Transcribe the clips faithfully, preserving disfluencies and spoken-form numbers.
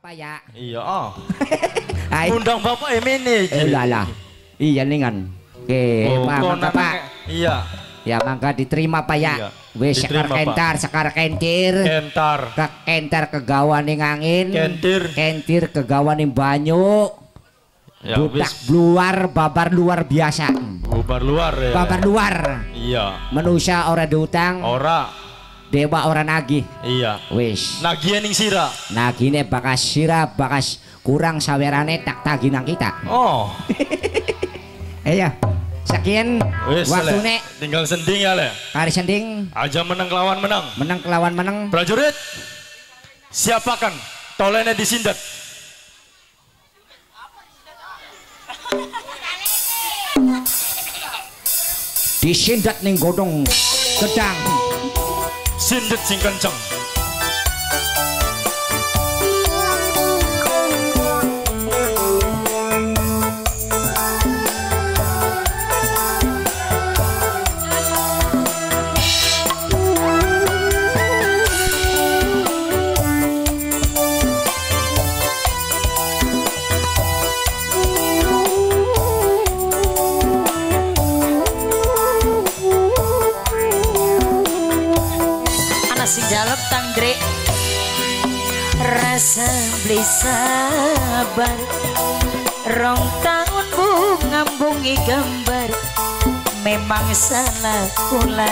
Bapak ya. Iya. Oh. Undang Bapak ini. Eh lah. Iya ningan. Oke, oh, Pak, mangga Pak. Iya. Ya mangga diterima Pak ya. Iya. Wis sekar kentar, sekar kentir. Kentar. Ke kentar kegawan ning angin. Kentir. Kentir kegawan ning banyu. Ya, budak luar, babar luar biasa. Babar luar ya. Babar luar. Iya. Manusia ora diutang. Ora. Dewa ora nagih. Iya. Wis. Nagihan ning sira. Nagine bakas sira, bakas kurang sawerane tak tagih nang kita. Oh. Iya. Sekian waktune. Tinggal sending ya le. Kari sending. Aja menang kelawan menang. Menang kelawan menang. Prajurit. Siapakan tolene disindat. Disindat ning godong gedang. Sindet sing kenceng. Jaluk tanggrek rasa beli sabar rong tahun bu ngambungi gambar memang salah kula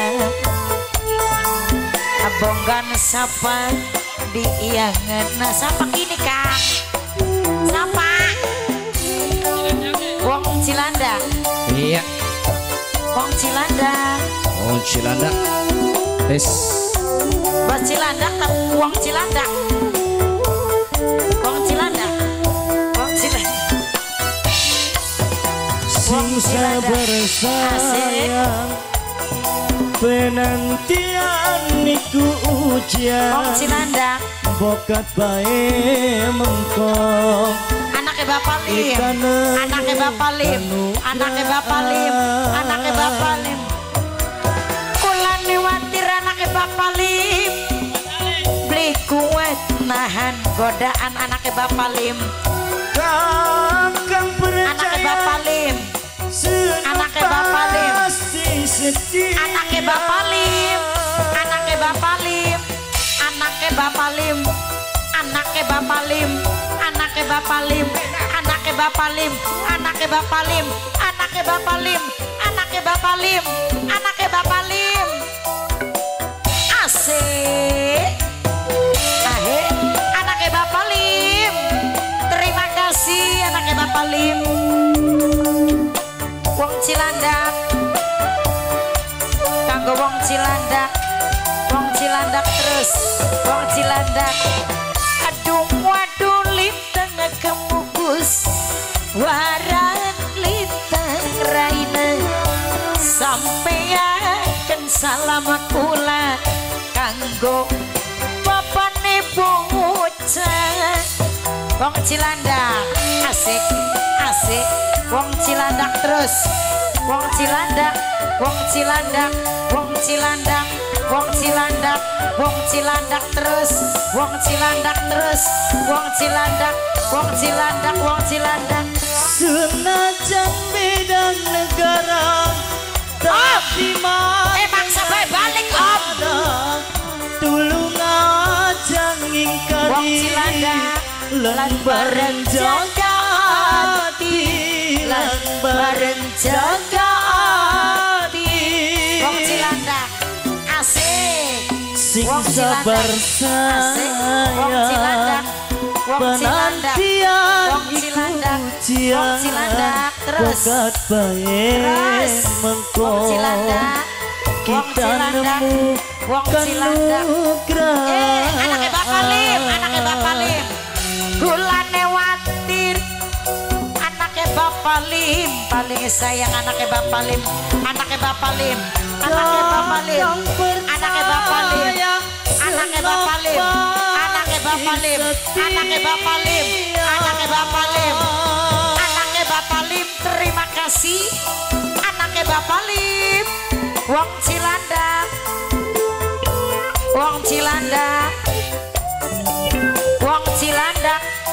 abonggan sapa diiangan nah sapa kini kang sapa wong Cilandak iya wong Cilandak wong Cilandak tes Bos Cilandak, uang Cilandak, uang Cilandak, uang Cilandak. Sing sabar sayang, penantian niku ujian. Uang Cilandak, bokat bae mengkong. Anaknya Bapak Lim, anaknya Bapak Lim, anaknya Bapak Lim, anaknya Bapak Lim. Kulani watir anaknya Bapak Lim. Kuat nahan godaan anaknya Bapak Lim. Kakang percaya anaknya Bapak Lim. Anaknya Bapak Lim. Anaknya Bapak Lim. Anaknya Bapak Lim. Anaknya Bapak Lim. Anaknya Bapak Lim. Anaknya Bapak Lim. Anaknya Bapak Lim. Anaknya Bapak Lim. Anaknya Bapak Lim. Anaknya Bapak Lim. Anaknya Bapak Lim. Asik. Anaknya Bapak Lim, terima kasih anaknya Bapak Lim. Wong Cilandak, kanggo Wong Cilandak, Wong Cilandak terus, Wong Cilandak. Aduh waduh lim tengah kemukus, waran lintang raina, sampeyan salam kula kanggo. Bocah Wong Cilandak asik asik Wong Cilandak terus Wong Cilandak Wong Cilandak Wong Cilandak Wong Cilandak Wong Cilandak terus Wong Cilandak terus Wong Cilandak Wong Cilandak Wong Cilandak senajan beda negara tapi mah emang sampai balik om tulung janging kari lan bareng jaga hati lan bareng jaga hati Wong Cilandak asik sing sabar sayang Wong Cilandak Wong Cilandak Wong Cilandak Wong Cilandak terus bokat bae mengko kita nemu Wong Cilandak eh anaknya Bapak Lim anaknya Bapak Lim gulane watir anaknya Bapak Lim paling sayang anaknya Bapak Lim anaknya Bapak Lim anaknya Bapak Lim anaknya Bapak Lim anaknya Bapak Lim anaknya Bapak Lim anaknya Bapak Lim anaknya Bapak Lim anaknya Bapak Lim terima kasih anaknya Bapak Lim Wong Cilandak Wong Cilandak Wong Cilandak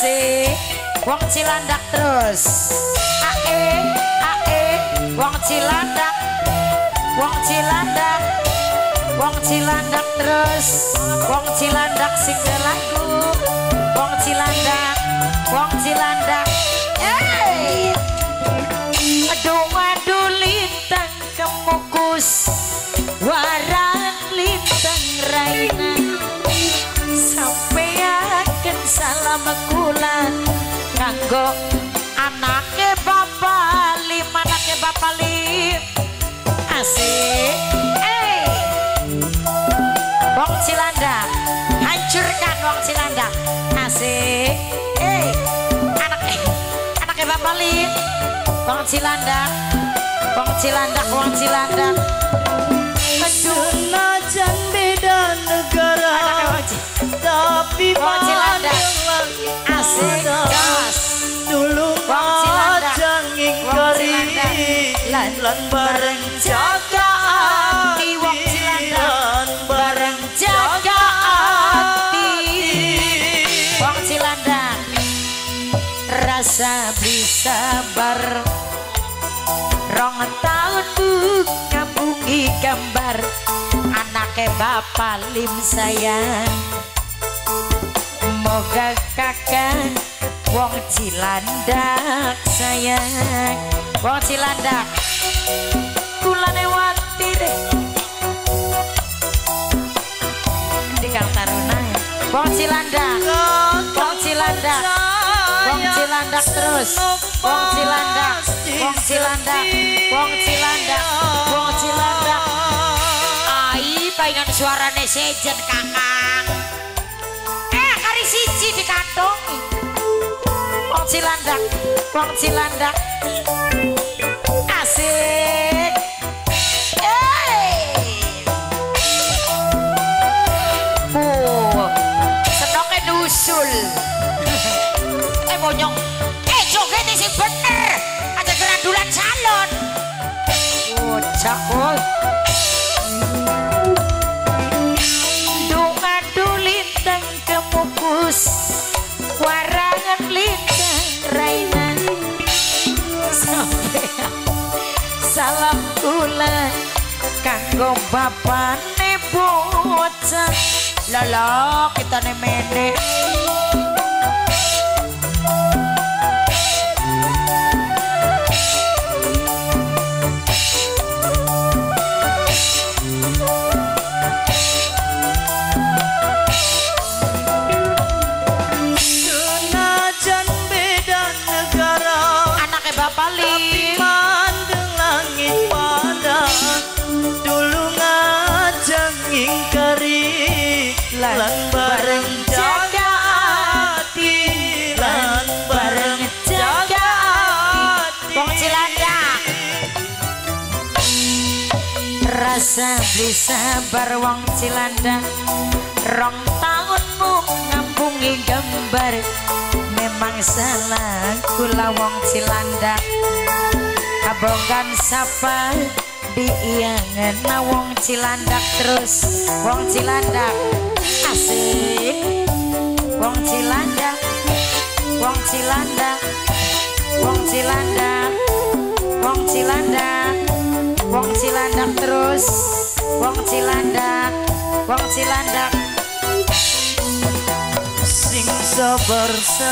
asik wong Cilandak terus ae ae wong Cilandak wong Cilandak wong Cilandak terus wong Cilandak sing lagu wong Cilandak wong Cilandak hey aduh aduh lintang kemukus waran lintang raina sampai akan salam kula kanggo anake bapak lim anake bapak lim asik eh wong Cilandak hancurkan wong Cilandak asik eh anak eh anake bapak lim wong Cilandak wong Cilandak wong Cilandak senajan beda negara tapi Cilandak asik gas dulu majang ingkari lan bareng jaga hati wong Cilandak bareng jaga hati wong Cilandak rasa bisa bar rong tahun ngabungi gambar anake bapak lim sayang moga kakak wong Cilandak sayang wong Cilandak kulane wati deh di Kang Taruna wong Cilandak wong Cilandak wong Cilandak terus wong Cilandak wong Cilandak wong Cilandak wong Cilandak ai paingan suarane sejen kakang eh kari siji di kantong wong Cilandak wong Cilandak asik eh oh senoke nusul eh bonyong eh joget sing bener ada gerandulan salon bocah oh dungadu lintang kemukus warangan lintang raina sampai salam kula kanggo bapane bocah lala kita ne mene lan bareng jaga hati lan bareng jaga hati wong Cilandak rasa bisa bar wong Cilandak rong tahunmu ngambungi gambar memang salah kula wong Cilandak abongkan sapa diiangan na wong Cilandak terus wong Cilandak asik wong Cilandak wong Cilandak wong Cilandak wong Cilandak wong Cilandak terus wong Cilandak wong Cilandak sing sabar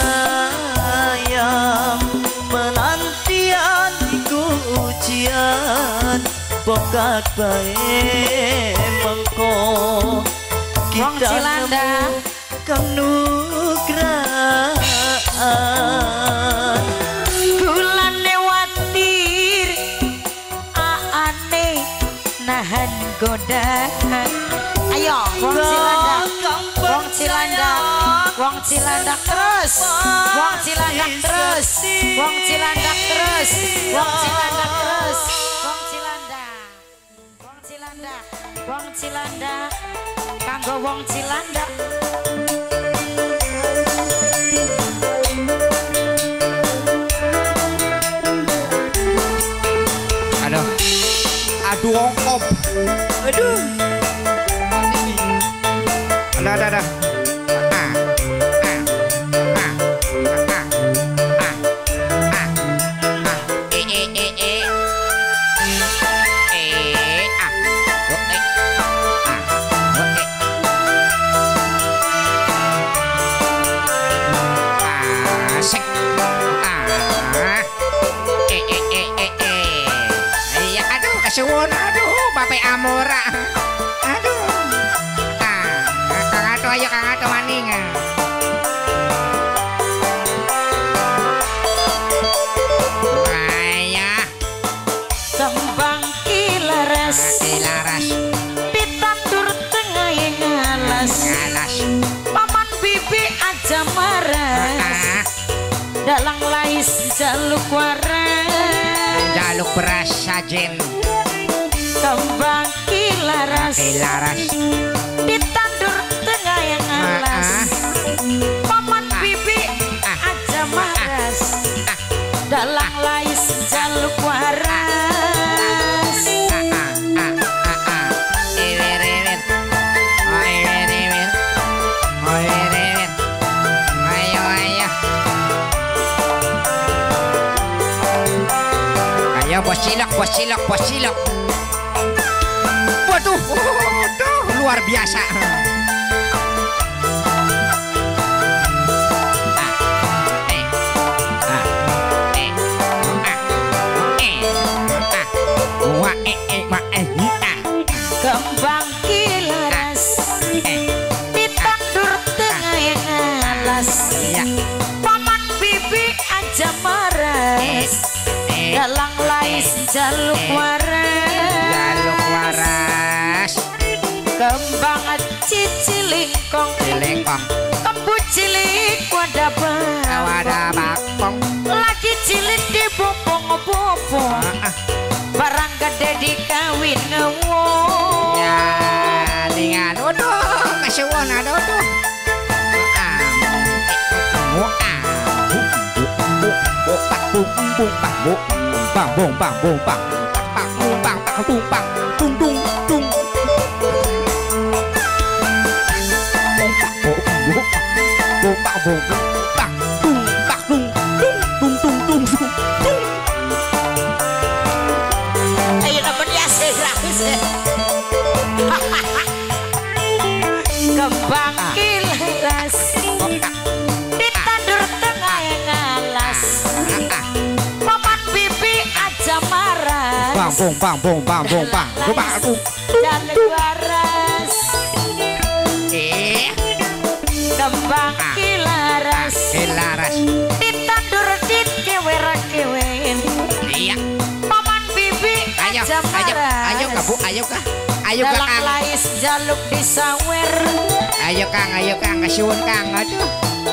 sayang menantian iku ujian bokak bae mengko wong Cilandak kanugrahan kulane watir aane nahan godaan ayo wong Cilandak wong Cilandak wong Cilandak terus wong Cilandak terus wong Cilandak terus wong Cilandak terus wong Cilandak wong Cilandak wong Cilandak kanggo wong Cilandak aduh aduh ongkop aduh ada ada ada ah ah ah asik. Ah. Eh eh eh eh eh. Iya aduh kasuwun aduh Bape Amora. Aduh. Ah, Kang Ato ayo Kang Ato maning. Ayah. Kembang kilaras. Kilaras. Pitandur tengah yang ngalas. Ngalas. Paman bibi aja maras. Dalang lais jaluk waras. Jaluk beras sajen. Kembang kilaras. Kilaras. Pitandur tengah yang ngalas. Paman bibi aja maras. Dalang lais jaluk waras. Ayo ayo. Ayo bos cilok, bos cilok, bos cilok. Waduh, waduh, luar biasa. Kembang kilaras. Ditandur tengah yang ngalas. Paman bibi aja maras. Dalang lais jaluk waras. Jaluk waras. Kembang cicilingkong. Cilingkong. Kembu cilik wadah bang. Wadah bakong. Lagi cilik di bopong-bopong. Barang gede dikawin ngewong. Ya, dengan waduh, kasuwun aduh tuh. Bang bung bang bung bang bang bung bang bang bung bang tung tung tung. Bung bang bung bung bang bung bang tung bang tung tung tung tung tung tung. Ayo nama dia segrafis. Kembang kilaras. Ditandur tengah yang ngalas. Paman bibi aja maras. Bang bung bang bung bang bung bang bung bang tung. Jaluk waras. Eh, Kembang kilaras. kilaras. Ditandur dit kewer-kewen. Iya. Paman bibi Ayo, aja ayo, maras. ayo kak bu, ayo kak, ayo kak Dalang Kang, lais jaluk disawer. ayo Kang, ayo Kang, kasuwun Kang, aduh.